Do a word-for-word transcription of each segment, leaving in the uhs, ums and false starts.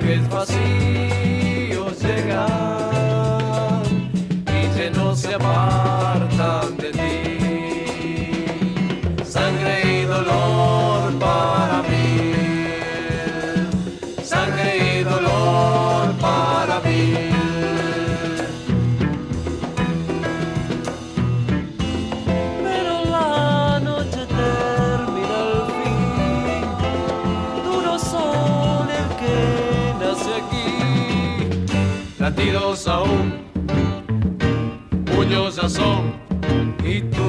que es vacío llegar y llenos se apartan de ti. Sangre y dolor para mí, sangre y dolor para mí. Pero la noche termina al fin, duro sol el que nace aquí. Latidos aún, puños ya son, y tú.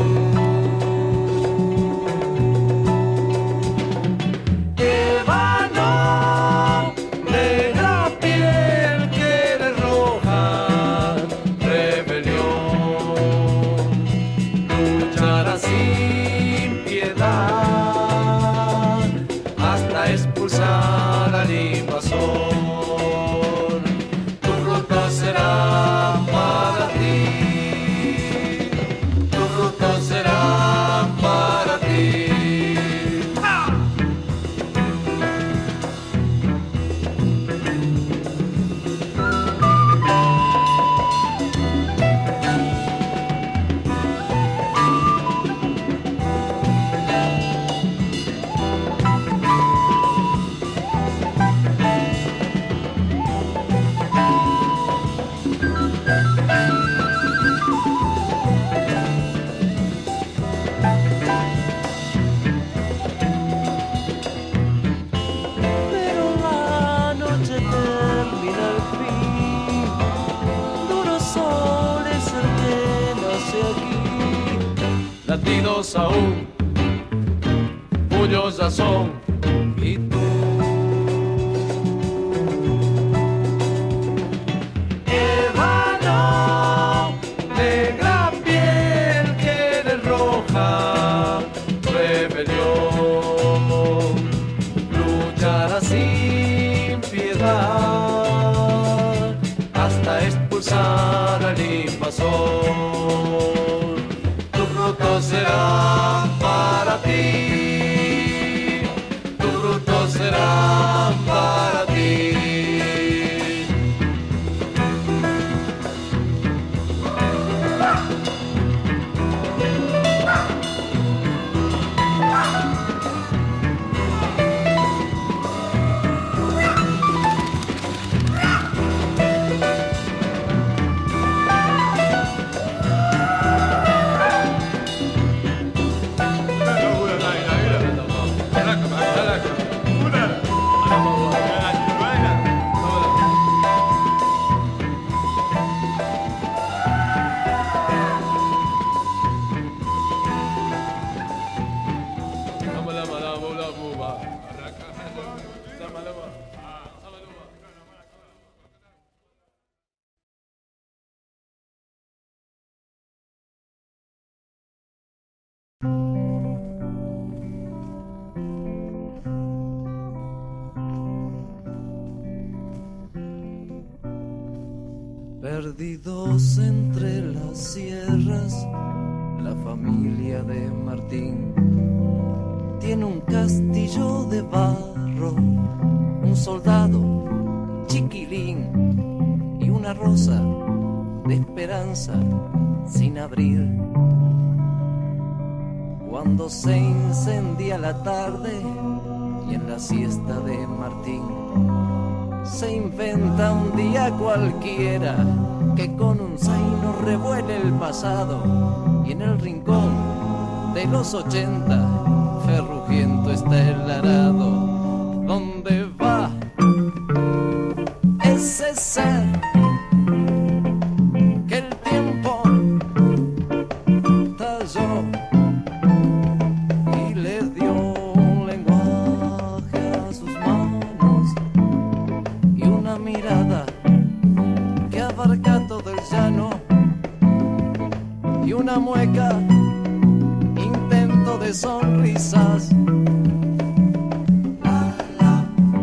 Ébano, negra piel que eres roja, rebelión, lucharás sin piedad hasta expulsar al invasor. Tu fruto será para ti, tu fruto será para ti. Pero la noche termina al fin, duro sol es el que nace aquí. Latidos aún, puños ya son, y tú. Ébano, negra piel que eres roja, rebelión, lucharás sin piedad hasta expulsar al invasor. Tu fruto será para ti, tu fruto será para ti. Perdidos entre las sierras, la familia de Martín tiene un castillo de barro, un soldado chiquilín y una rosa de esperanza sin abrir. Cuando se incendia la tarde y en la siesta de Martín se inventa un día cualquiera que con un zaino revuele el pasado, y en el rincón de los ochenta ferrugiento está el arado. ¿Dónde va ese ser que el tiempo talló y le dio un lenguaje a sus manos y una mirada que abarca todo el llano y una mueca, intento de sonrisas? La, la,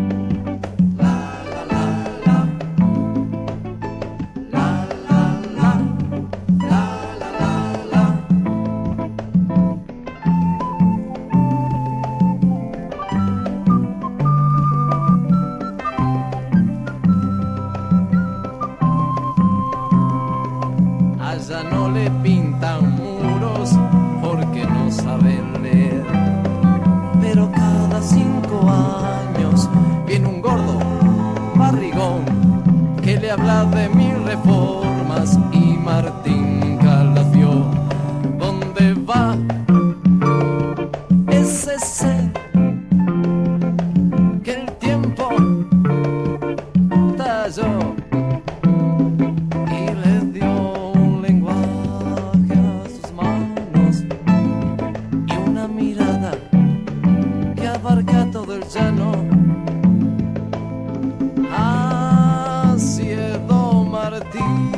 le pintan muros porque no saben leer. Pero cada cinco años viene un gordo barrigón que le habla de mil reformas y Martín nunca las vio. ¿Dónde va ese ser que el tiempo talló y le dio un lenguaje a sus manos y una mirada que abarca todo el llano? Así es Don Martín.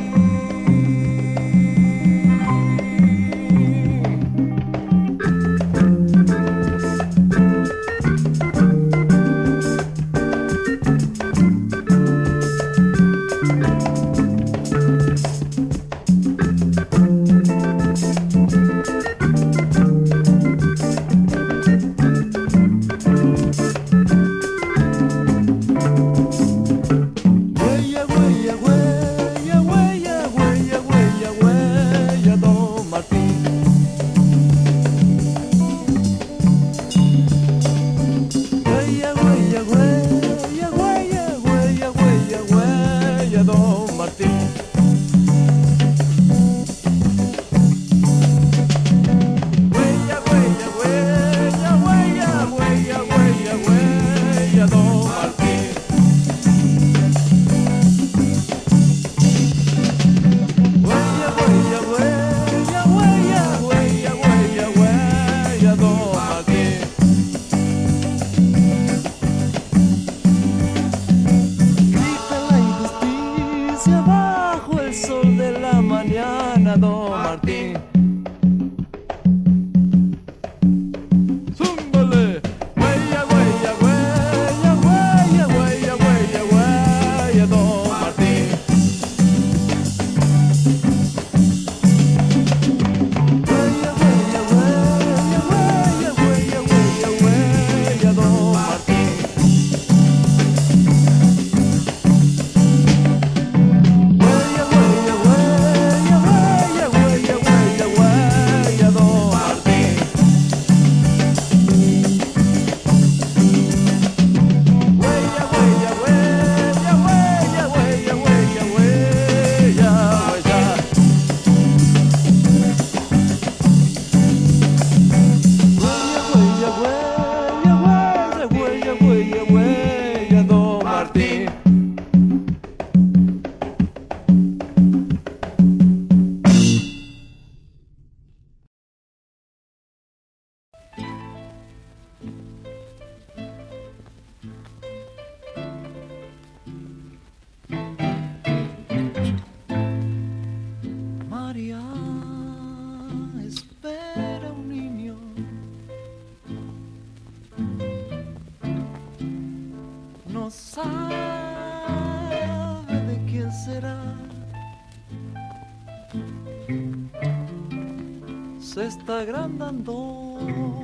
Se está agrandando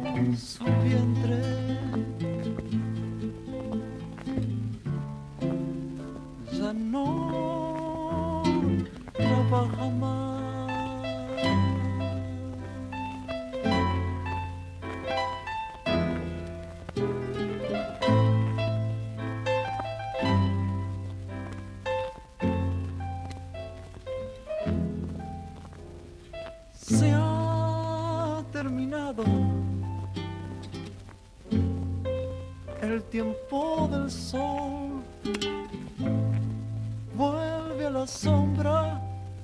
su vientre, ya no trabaja más. Se ha terminado el tiempo del sol, vuelve a la sombra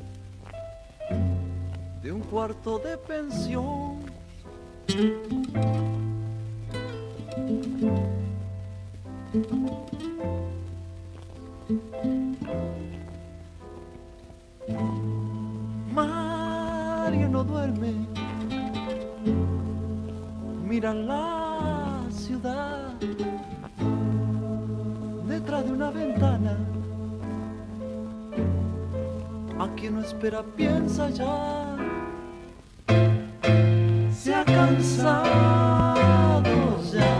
de un cuarto de pensión. Mario no duerme, mira la ciudad detrás de una ventana. A quien no espera piensa ya, se ha cansado ya.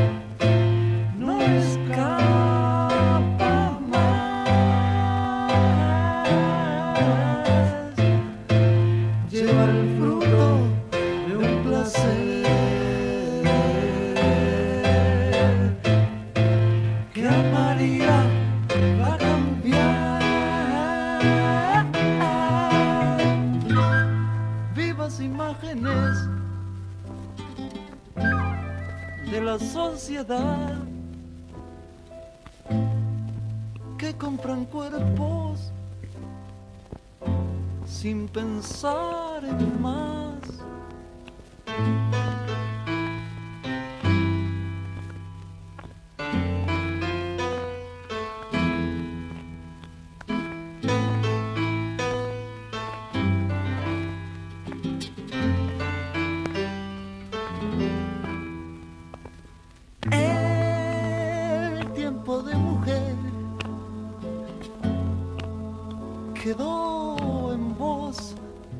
No escapa más. sociedad que compran cuerpos sin pensar en más. El tiempo de mujer quedó en vos.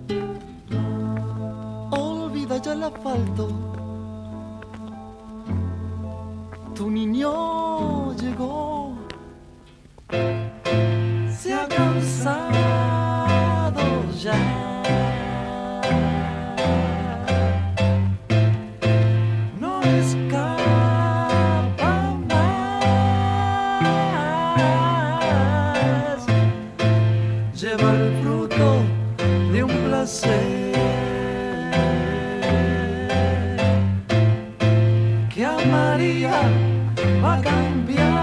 Olvida ya el asfalto. Tu niño llegó. Se ha cansado ya. No escapa más. Lleva el fruto de un placer que a María va a cambiar.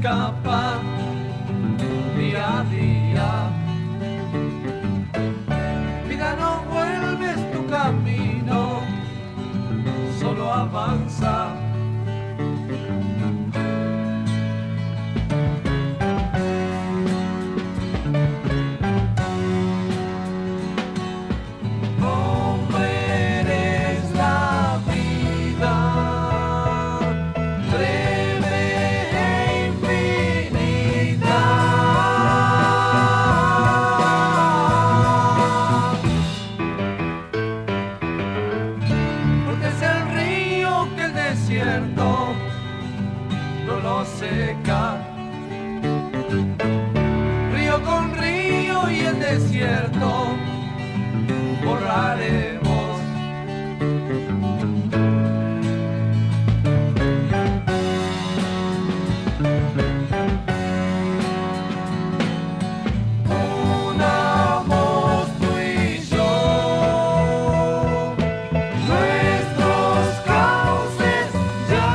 escapa día a día. Vida, no vuelves tu camino, solo avanza. Seca, río con río y el desierto borraremos. Unamos tú y yo nuestros cauces ya.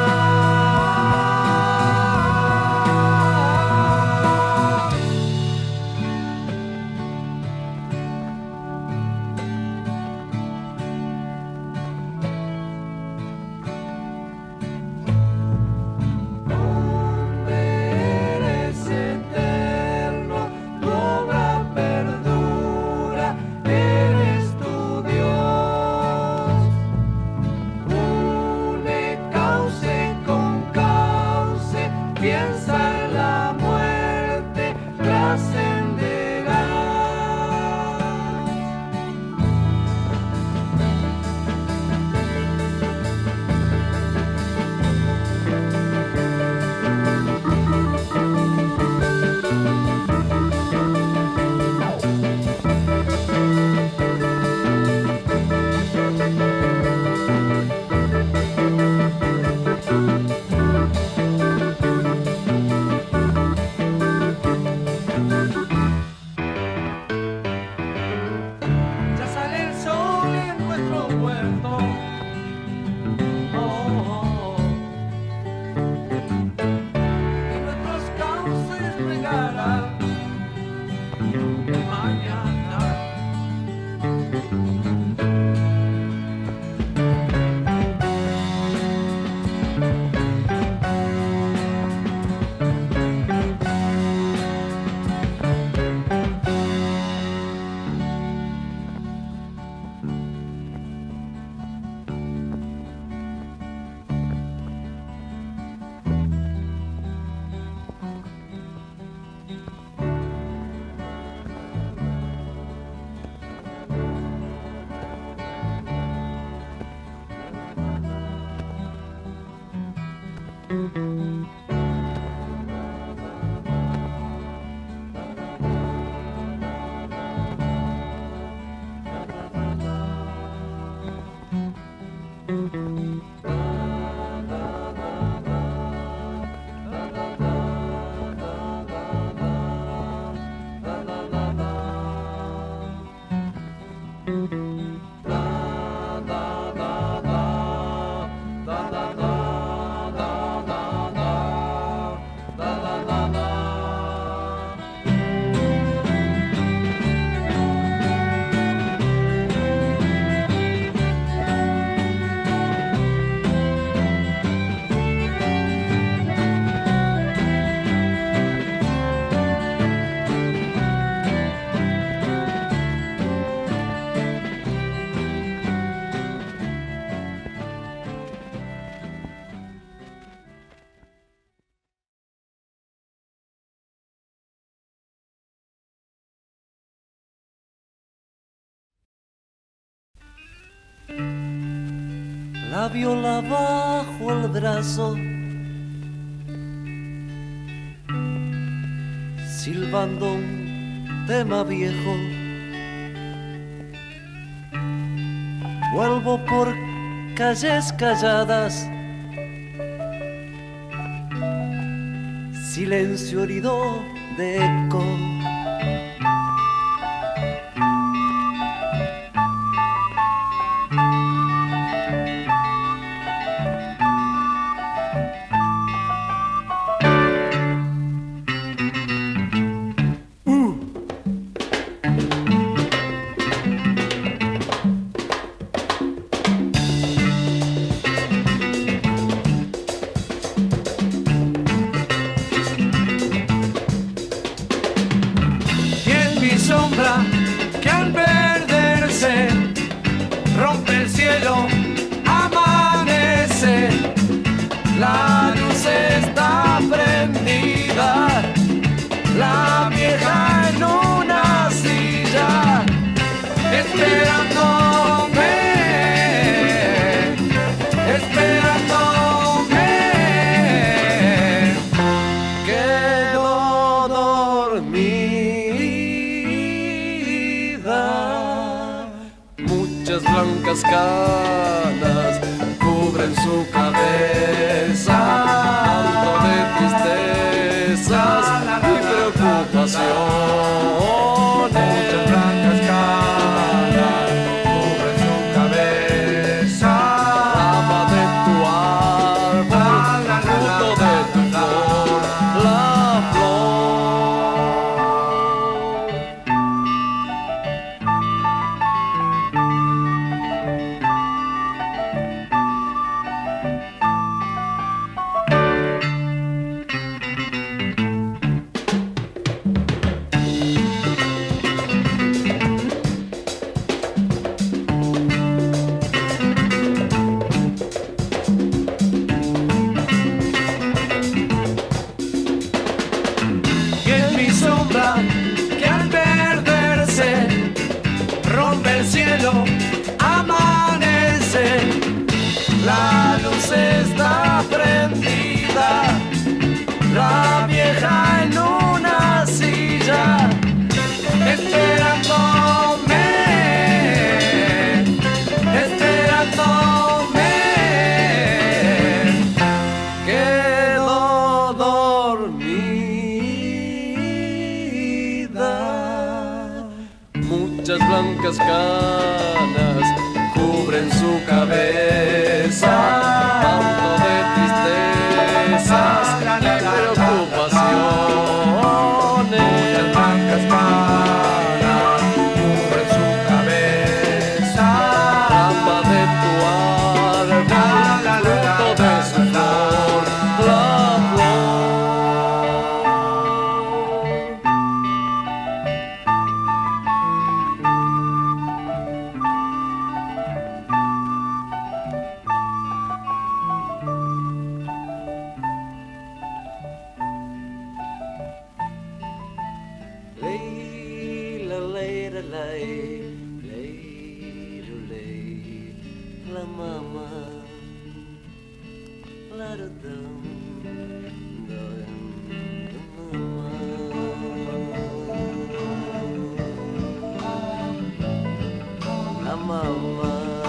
La viola bajo el brazo, silbando un tema viejo. Vuelvo por calles calladas, silencio herido de eco. canas cubren su cabeza, manto de tristezas y preocupaciones. Muchas blancas canas cubren su cabeza, Rama de tu árbol, fruto de tu flor, la flor. y es mi sombra que al perderse rompe el cielo, amanece, La luz está prendida, la vieja en una silla, esperándome, esperándome. quedó dormida. Muchas blancas canas cubren su cabeza, manto de tristezas y preocupaciones. Blancas canas cubren su cabeza, Rama de tu árbol, fruto de su flor, la flor. Lay, la, lay, la, lay, lay, la, lay, la mama, la, da, dum, dum, mama. La mama.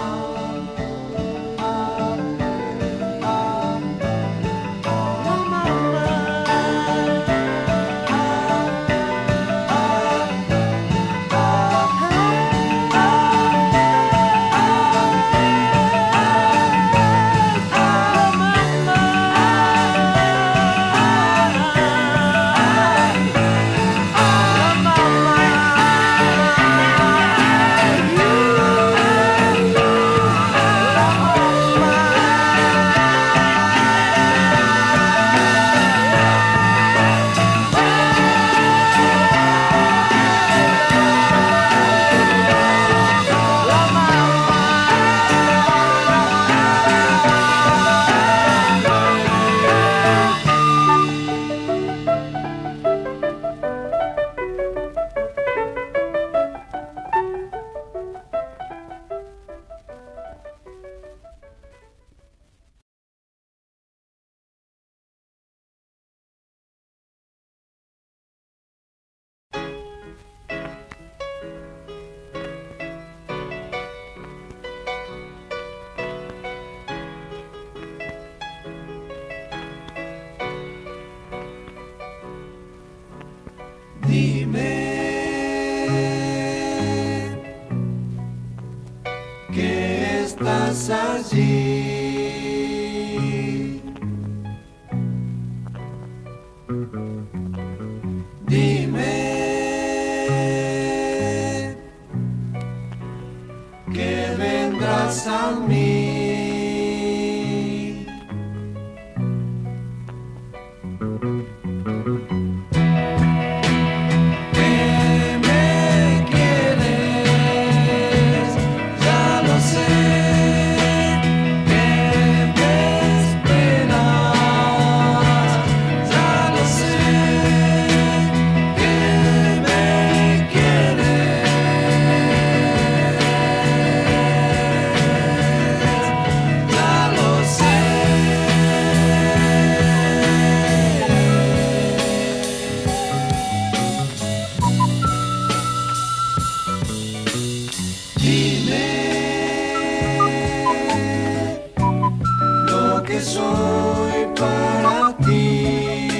que estás allí. Dime que vendrás a mí. Que que soy para ti.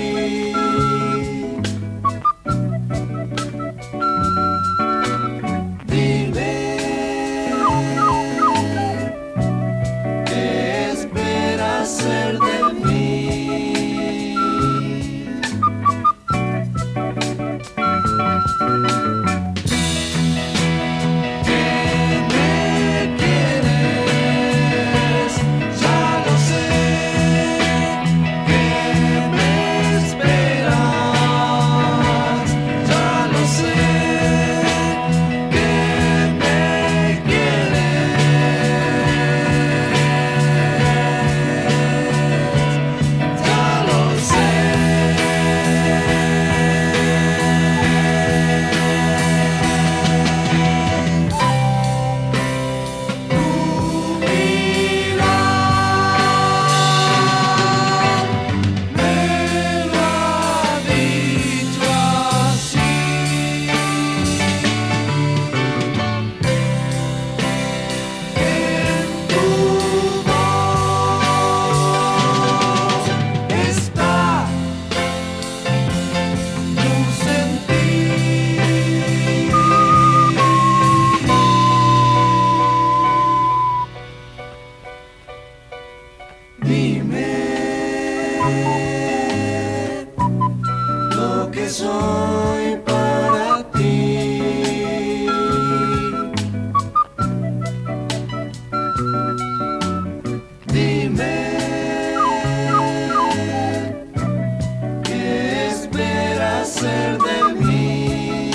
Soy para ti. Dime qué esperas ser de mí.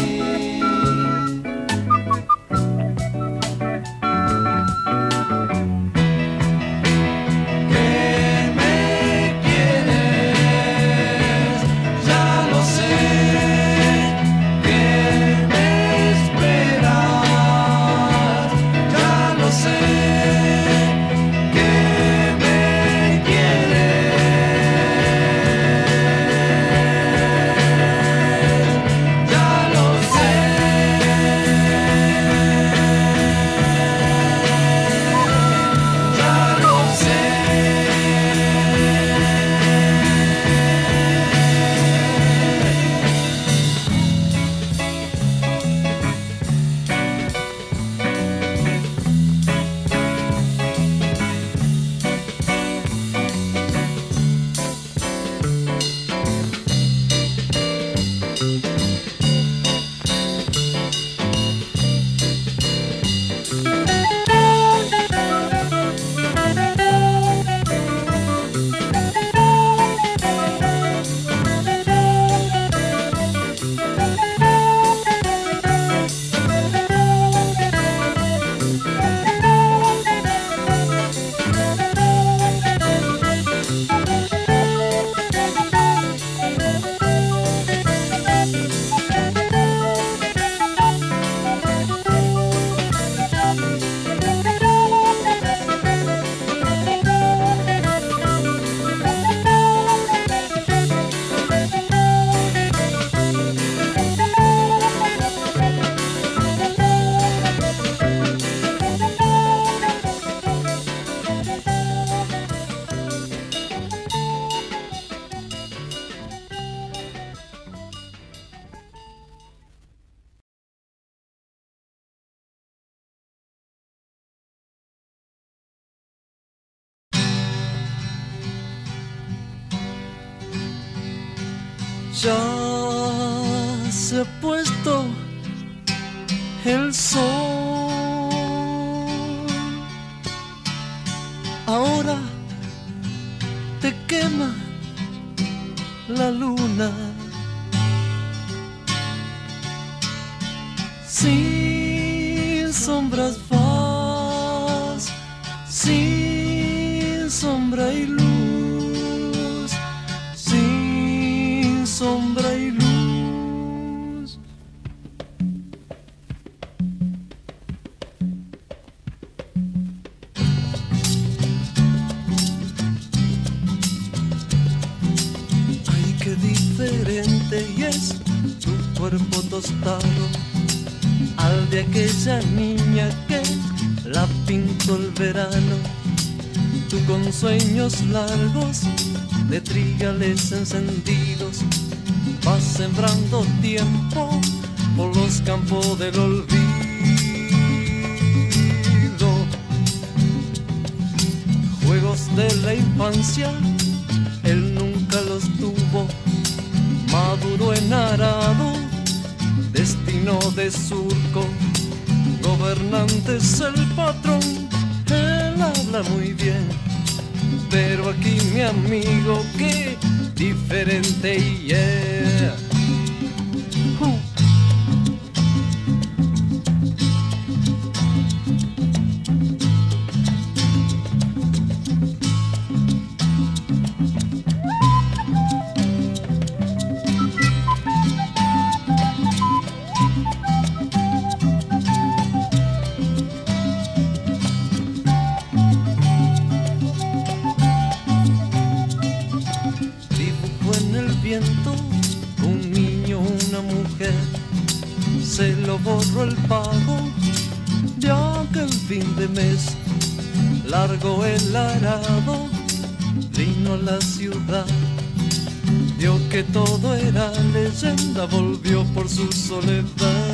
Que me quieres, ya lo sé. Ya se ha puesto el sol, ahora te quema la luna. Sin sombras vas, sin sombra y luz, sin sombra y luz. Ay, qué diferente y es tu cuerpo tostado al de aquella niña que la pintó el verano. tú con sueños largos de trigales encendidos vas sembrando tiempo por los campos del olvido. Juegos de la infancia, él nunca los tuvo, maduro en arado, destino de surco, gobernante es el patrón, él habla muy bien, pero aquí mi amigo qué diferente y yeah. Uh. Un niño, una mujer, se lo borró el pago de aquel fin de mes. Largo el arado, vino a la ciudad, vio que todo era leyenda, volvió por su soledad.